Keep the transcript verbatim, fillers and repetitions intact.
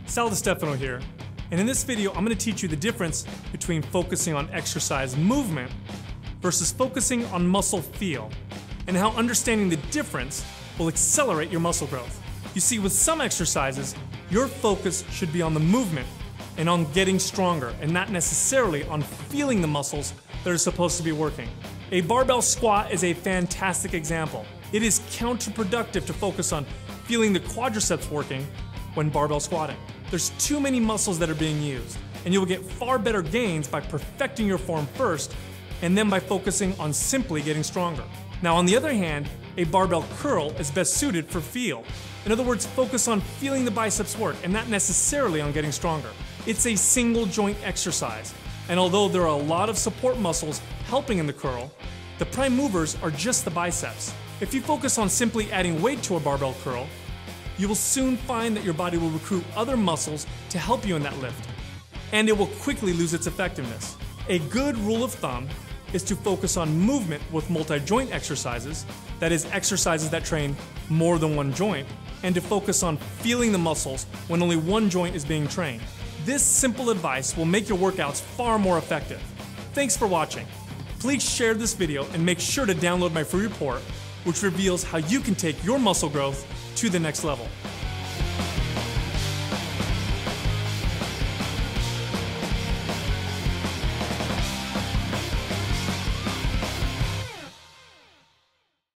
Sal DiStefano here, and in this video I'm going to teach you the difference between focusing on exercise movement versus focusing on muscle feel, and how understanding the difference will accelerate your muscle growth. You see, with some exercises, your focus should be on the movement and on getting stronger, and not necessarily on feeling the muscles that are supposed to be working. A barbell squat is a fantastic example. It is counterproductive to focus on feeling the quadriceps working when barbell squatting. There's too many muscles that are being used, and you will get far better gains by perfecting your form first, and then by focusing on simply getting stronger. Now, on the other hand, a barbell curl is best suited for feel. In other words, focus on feeling the biceps work and not necessarily on getting stronger. It's a single joint exercise, and although there are a lot of support muscles helping in the curl, the prime movers are just the biceps. If you focus on simply adding weight to a barbell curl, you will soon find that your body will recruit other muscles to help you in that lift, and it will quickly lose its effectiveness. A good rule of thumb is to focus on movement with multi-joint exercises, that is, exercises that train more than one joint, and to focus on feeling the muscles when only one joint is being trained. This simple advice will make your workouts far more effective. Thanks for watching. Please share this video and make sure to download my free report, which reveals how you can take your muscle growth to the next level.